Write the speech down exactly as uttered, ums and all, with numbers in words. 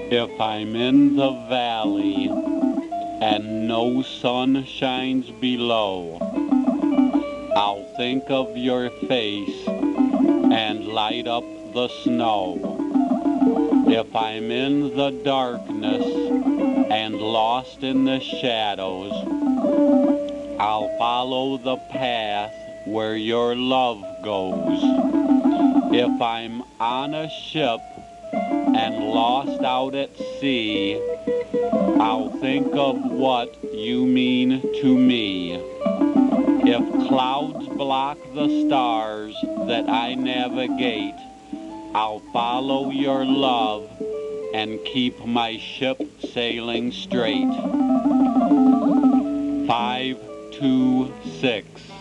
If I'm in the valley and no sun shines below, I'll think of your face and light up the snow. If I'm in the darkness and lost in the shadows, I'll follow the path where your love goes. If I'm on a ship and lost out at sea, I'll think of what you mean to me. If clouds block the stars that I navigate, I'll follow your love and keep my ship sailing straight. Five, two, six.